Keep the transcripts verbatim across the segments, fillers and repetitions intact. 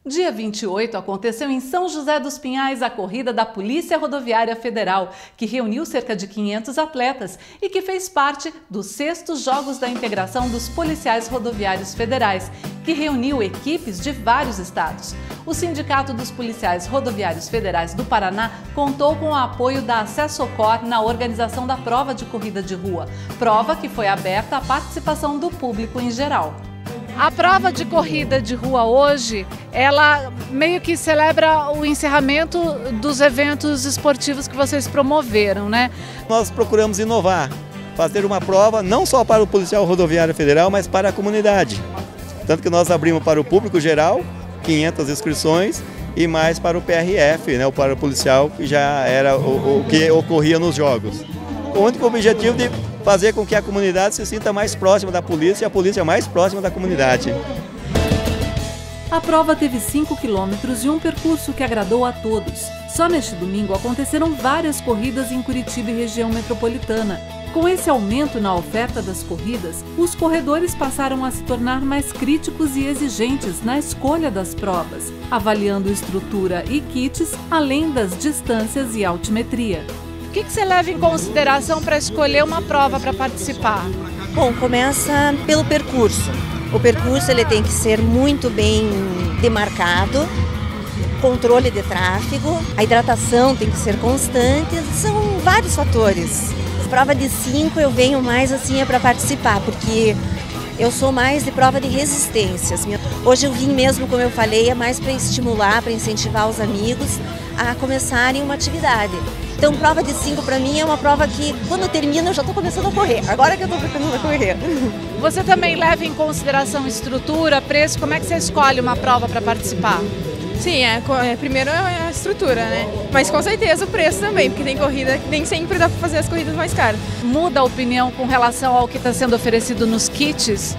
Dia vinte e oito, aconteceu em São José dos Pinhais a corrida da Polícia Rodoviária Federal, que reuniu cerca de quinhentos atletas e que fez parte dos sextos Jogos da Integração dos Policiais Rodoviários Federais, que reuniu equipes de vários estados. O Sindicato dos Policiais Rodoviários Federais do Paraná contou com o apoio da Acessocor na organização da prova de corrida de rua, prova que foi aberta à participação do público em geral. A prova de corrida de rua hoje, ela meio que celebra o encerramento dos eventos esportivos que vocês promoveram, né? Nós procuramos inovar, fazer uma prova não só para o Policial Rodoviário Federal, mas para a comunidade. Tanto que nós abrimos para o público geral, quinhentas inscrições, e mais para o P R F, né, para o policial, que já era o, o que ocorria nos jogos. O único objetivo de fazer com que a comunidade se sinta mais próxima da polícia e a polícia mais próxima da comunidade. A prova teve cinco quilômetros e um percurso que agradou a todos. Só neste domingo aconteceram várias corridas em Curitiba e região metropolitana. Com esse aumento na oferta das corridas, os corredores passaram a se tornar mais críticos e exigentes na escolha das provas, avaliando estrutura e kits, além das distâncias e altimetria. O que, que você leva em consideração para escolher uma prova para participar? Bom, começa pelo percurso. O percurso ele tem que ser muito bem demarcado, controle de tráfego, a hidratação tem que ser constante, são vários fatores. Prova de cinco eu venho mais assim é para participar, porque eu sou mais de prova de resistências. Hoje eu vim mesmo, como eu falei, é mais para estimular, para incentivar os amigos a começarem uma atividade. Então, prova de cinco para mim é uma prova que, quando termina, eu já estou começando a correr. Agora que eu estou começando a correr. Você também leva em consideração estrutura, preço? Como é que você escolhe uma prova para participar? Sim, é, é, primeiro é a estrutura, né? Mas com certeza o preço também, porque tem corrida que nem sempre dá para fazer as corridas mais caras. Muda a opinião com relação ao que está sendo oferecido nos kits?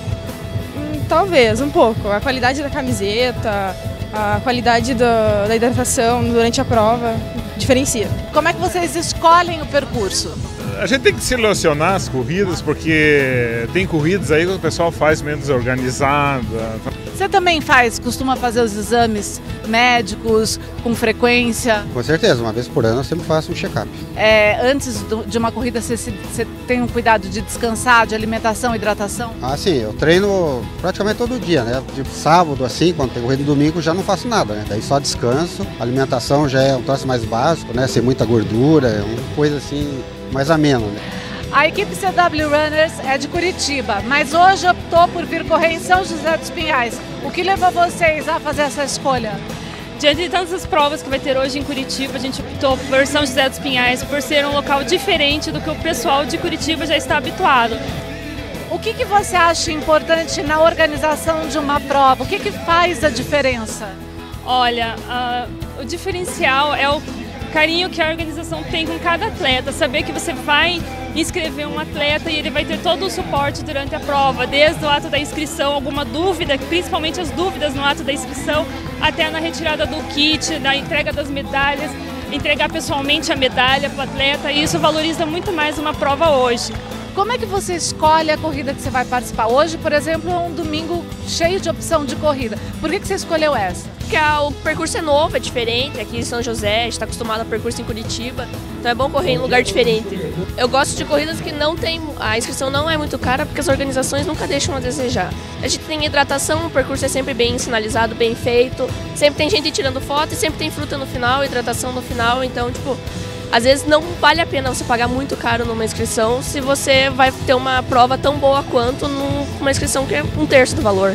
Hum, talvez, um pouco. A qualidade da camiseta, a qualidade do, da hidratação durante a prova diferencia. Como é que vocês escolhem o percurso? A gente tem que selecionar as corridas, porque tem corridas aí que o pessoal faz menos organizada. Você também faz, costuma fazer os exames médicos com frequência? Com certeza, uma vez por ano eu sempre faço um check-up. É, antes de uma corrida você, você tem um cuidado de descansar, de alimentação, hidratação? Ah, sim, eu treino praticamente todo dia, né? De sábado, assim, quando tem corrida no domingo, já não faço nada, né? Daí só descanso, a alimentação já é um troço mais básico, né? Sem muita gordura, é uma coisa assim mais amena, né? A equipe C W Runners é de Curitiba, mas hoje optou por vir correr em São José dos Pinhais. O que levou vocês a fazer essa escolha? Diante de todas as provas que vai ter hoje em Curitiba, a gente optou por São José dos Pinhais por ser um local diferente do que o pessoal de Curitiba já está habituado. O que, que você acha importante na organização de uma prova? O que, que faz a diferença? Olha, uh, o diferencial é o carinho que a organização tem com cada atleta, saber que você vai inscrever um atleta e ele vai ter todo o suporte durante a prova, desde o ato da inscrição, alguma dúvida, principalmente as dúvidas no ato da inscrição, até na retirada do kit, na entrega das medalhas, entregar pessoalmente a medalha para o atleta, e isso valoriza muito mais uma prova hoje. Como é que você escolhe a corrida que você vai participar? Hoje, por exemplo, é um domingo cheio de opção de corrida. Por que que você escolheu essa? Porque o percurso é novo, é diferente. Aqui em São José, a gente está acostumado a percurso em Curitiba, então é bom correr em lugar diferente. Eu gosto de corridas que não tem, a inscrição não é muito cara, porque as organizações nunca deixam a desejar. A gente tem hidratação, o percurso é sempre bem sinalizado, bem feito, sempre tem gente tirando foto e sempre tem fruta no final, hidratação no final, então, tipo, às vezes não vale a pena você pagar muito caro numa inscrição se você vai ter uma prova tão boa quanto numa inscrição que é um terço do valor.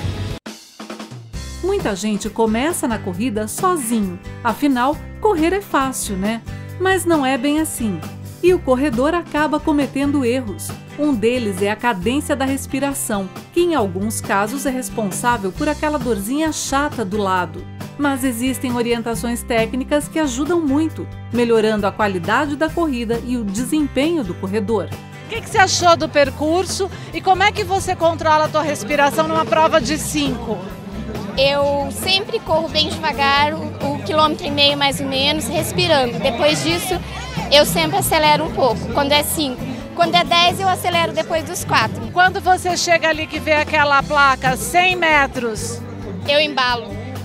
Muita gente começa na corrida sozinho, afinal, correr é fácil, né? Mas não é bem assim. E o corredor acaba cometendo erros. Um deles é a cadência da respiração, que em alguns casos é responsável por aquela dorzinha chata do lado. Mas existem orientações técnicas que ajudam muito, melhorando a qualidade da corrida e o desempenho do corredor. O que, que você achou do percurso e como é que você controla a tua respiração numa prova de cinco? Eu sempre corro bem devagar, o, o quilômetro e meio mais ou menos, respirando. Depois disso, eu sempre acelero um pouco, quando é cinco. Quando é dez, eu acelero depois dos quatro. Quando você chega ali que vê aquela placa cem metros, eu embalo.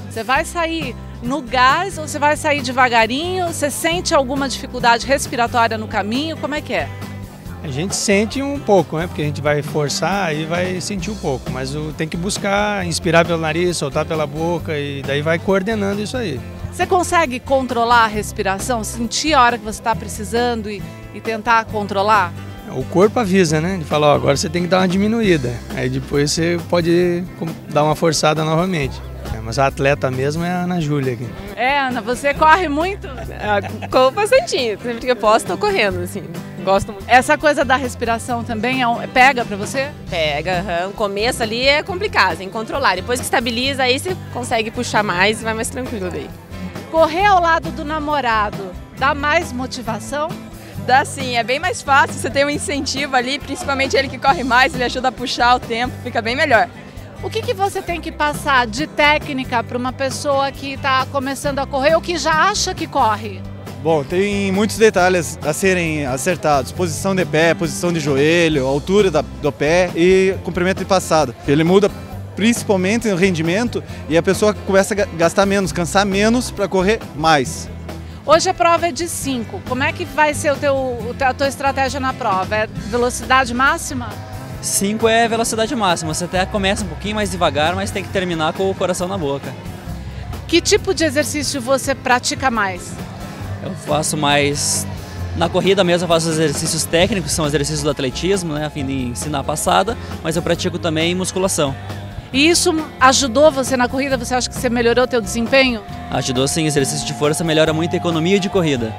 Você vai sair no gás ou você vai sair devagarinho? Você sente alguma dificuldade respiratória no caminho? Como é que é? A gente sente um pouco, né? Porque a gente vai forçar e vai sentir um pouco, mas o, tem que buscar inspirar pelo nariz, soltar pela boca e daí vai coordenando isso aí. Você consegue controlar a respiração, sentir a hora que você está precisando e, e tentar controlar? O corpo avisa, né? Ele fala, ó, agora você tem que dar uma diminuída, aí depois você pode dar uma forçada novamente. Mas a atleta mesmo é a Ana Júlia aqui. É, Ana, você corre muito? É, corro bastante, sempre que eu posso estou correndo, assim, gosto muito. Essa coisa da respiração também é um, pega pra você? Pega, uhum. O começo ali é complicado, tem que controlar, depois que estabiliza aí você consegue puxar mais e vai mais tranquilo daí. Correr ao lado do namorado dá mais motivação? Dá sim, é bem mais fácil, você tem um incentivo ali, principalmente ele que corre mais, ele ajuda a puxar o tempo, fica bem melhor. O que, que você tem que passar de técnica para uma pessoa que está começando a correr ou que já acha que corre? Bom, tem muitos detalhes a serem acertados. Posição de pé, posição de joelho, altura da, do pé e comprimento de passada. Ele muda principalmente no rendimento e a pessoa começa a gastar menos, cansar menos para correr mais. Hoje a prova é de cinco. Como é que vai ser o teu, a tua estratégia na prova? É velocidade máxima? cinco é velocidade máxima, você até começa um pouquinho mais devagar, mas tem que terminar com o coração na boca. Que tipo de exercício você pratica mais? Eu faço mais, na corrida mesmo eu faço exercícios técnicos, são exercícios do atletismo, né, a fim de ensinar a passada, mas eu pratico também musculação. E isso ajudou você na corrida? Você acha que você melhorou o teu desempenho? Ajudou sim, exercício de força melhora muito a economia de corrida.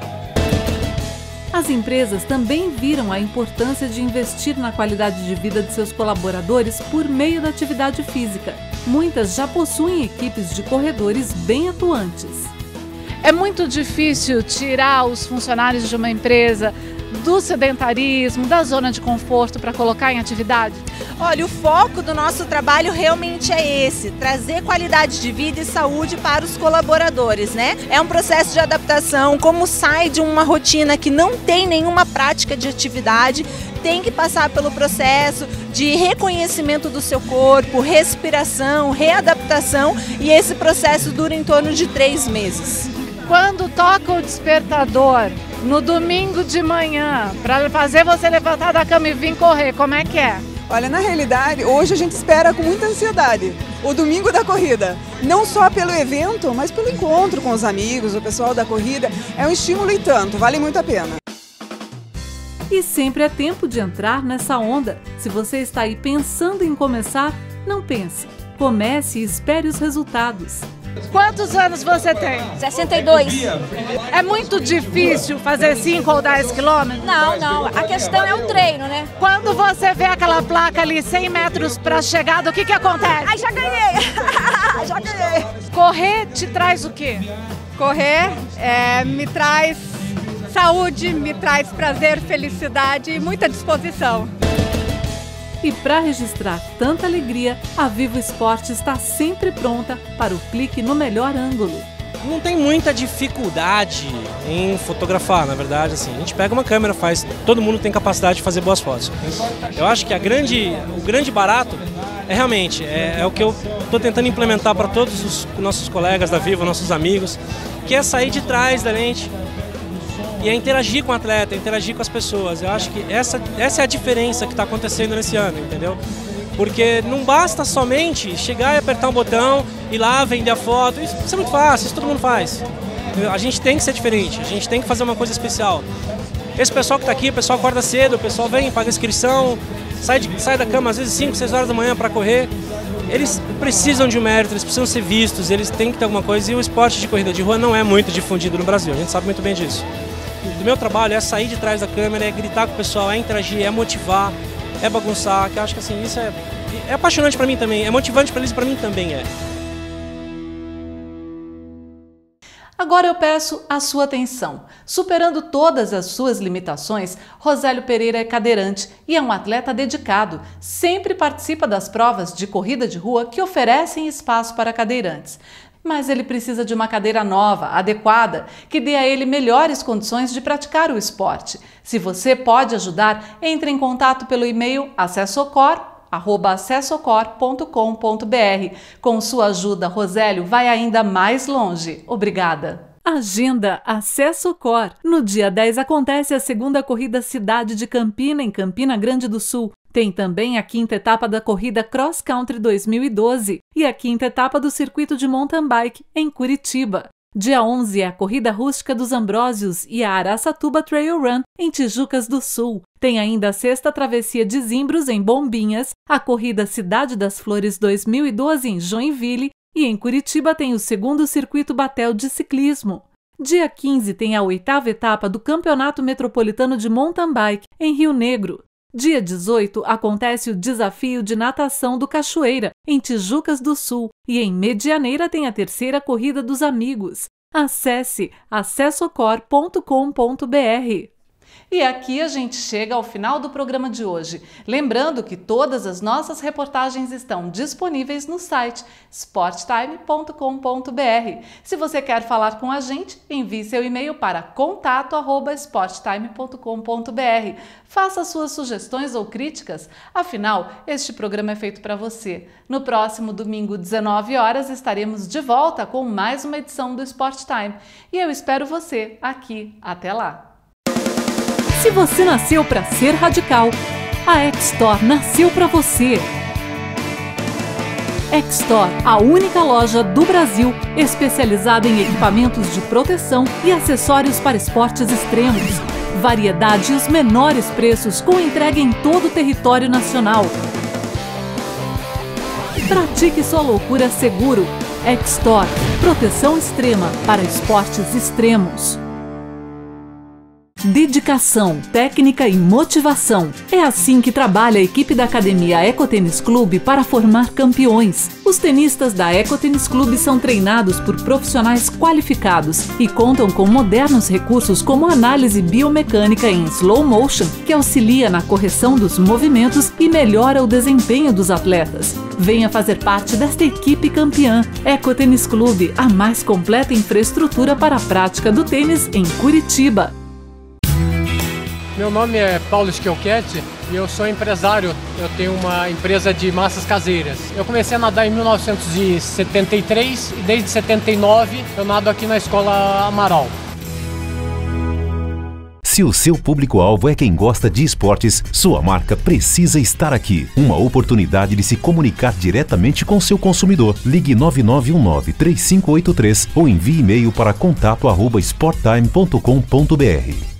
As empresas também viram a importância de investir na qualidade de vida de seus colaboradores por meio da atividade física. Muitas já possuem equipes de corredores bem atuantes. É muito difícil tirar os funcionários de uma empresa do sedentarismo, da zona de conforto para colocar em atividade? Olha, o foco do nosso trabalho realmente é esse, trazer qualidade de vida e saúde para os colaboradores, né? É um processo de adaptação, como sai de uma rotina que não tem nenhuma prática de atividade, tem que passar pelo processo de reconhecimento do seu corpo, respiração, readaptação, e esse processo dura em torno de três meses. Quando toca o despertador, no domingo de manhã, para fazer você levantar da cama e vir correr, como é que é? Olha, na realidade, hoje a gente espera com muita ansiedade o domingo da corrida. Não só pelo evento, mas pelo encontro com os amigos, o pessoal da corrida. É um estímulo e tanto, vale muito a pena. E sempre é tempo de entrar nessa onda. Se você está aí pensando em começar, não pense. Comece e espere os resultados. Quantos anos você tem? sessenta e dois. É muito difícil fazer cinco ou dez quilômetros? Não, não. A questão é o treino, né? Quando você vê aquela placa ali, cem metros para a chegada, o que que acontece? Ai, já ganhei! Já ganhei! Correr te traz o quê? Correr é, me traz saúde, me traz prazer, felicidade e muita disposição. E para registrar tanta alegria, a Vivo Esporte está sempre pronta para o clique no melhor ângulo. Não tem muita dificuldade em fotografar, na verdade, assim. A gente pega uma câmera, faz, todo mundo tem capacidade de fazer boas fotos. Eu acho que a grande, o grande barato é realmente, é, é o que eu estou tentando implementar para todos os nossos colegas da Vivo, nossos amigos, que é sair de trás da lente e é interagir com o atleta, interagir com as pessoas. Eu acho que essa, essa é a diferença que está acontecendo nesse ano, entendeu? Porque não basta somente chegar e apertar um botão, ir lá, vender a foto. Isso, isso é muito fácil, isso todo mundo faz. A gente tem que ser diferente, a gente tem que fazer uma coisa especial. Esse pessoal que está aqui, o pessoal acorda cedo, o pessoal vem, paga inscrição, sai, de, sai da cama às vezes cinco, seis horas da manhã para correr. Eles precisam de um mérito, eles precisam ser vistos, eles têm que ter alguma coisa. E o esporte de corrida de rua não é muito difundido no Brasil, a gente sabe muito bem disso. Do meu trabalho é sair de trás da câmera, é gritar com o pessoal, é interagir, é motivar, é bagunçar, que eu acho que assim, isso é, é apaixonante para mim também, é motivante para eles e para mim também é. Agora eu peço a sua atenção. Superando todas as suas limitações, Rosélio Pereira é cadeirante e é um atleta dedicado. Sempre participa das provas de corrida de rua que oferecem espaço para cadeirantes. Mas ele precisa de uma cadeira nova, adequada, que dê a ele melhores condições de praticar o esporte. Se você pode ajudar, entre em contato pelo e-mail acessocor arroba acessocor ponto com ponto br. Com sua ajuda, Rosélio vai ainda mais longe. Obrigada. Agenda Acesso Cor. No dia dez acontece a segunda corrida Cidade de Campina, em Campina Grande do Sul. Tem também a quinta etapa da corrida Cross Country dois mil e doze e a quinta etapa do circuito de mountain bike, em Curitiba. Dia onze é a Corrida Rústica dos Ambrósios e a Araçatuba Trail Run, em Tijucas do Sul. Tem ainda a sexta Travessia de Zimbros, em Bombinhas, a Corrida Cidade das Flores dois mil e doze, em Joinville, e em Curitiba tem o segundo Circuito Batel de Ciclismo. Dia quinze tem a oitava etapa do Campeonato Metropolitano de Mountain Bike, em Rio Negro. Dia dezoito acontece o Desafio de Natação do Cachoeira, em Tijucas do Sul, e em Medianeira tem a terceira Corrida dos Amigos. Acesse acessocor ponto com ponto br. E aqui a gente chega ao final do programa de hoje. Lembrando que todas as nossas reportagens estão disponíveis no site sporttime ponto com ponto br. Se você quer falar com a gente, envie seu e-mail para contato arroba sporttime ponto com ponto br. Faça suas sugestões ou críticas. Afinal, este programa é feito para você. No próximo domingo, dezenove horas, estaremos de volta com mais uma edição do Sport Time. E eu espero você aqui. Até lá! Se você nasceu para ser radical, a X-Store nasceu para você. X-Store, a única loja do Brasil especializada em equipamentos de proteção e acessórios para esportes extremos. Variedade e os menores preços com entrega em todo o território nacional. Pratique sua loucura seguro. X-Store, proteção extrema para esportes extremos. Dedicação, técnica e motivação. É assim que trabalha a equipe da Academia Ecotênis Clube para formar campeões. Os tenistas da Ecotênis Clube são treinados por profissionais qualificados e contam com modernos recursos como análise biomecânica em slow motion, que auxilia na correção dos movimentos e melhora o desempenho dos atletas. Venha fazer parte desta equipe campeã. Ecotênis Clube, a mais completa infraestrutura para a prática do tênis em Curitiba. Meu nome é Paulo Schiochetti e eu sou empresário. Eu tenho uma empresa de massas caseiras. Eu comecei a nadar em mil novecentos e setenta e três e desde setenta e nove eu nado aqui na Escola Amaral. Se o seu público-alvo é quem gosta de esportes, sua marca precisa estar aqui. Uma oportunidade de se comunicar diretamente com seu consumidor. Ligue nove nove um nove, três cinco oito três ou envie e-mail para contato arroba sporttime ponto com ponto br.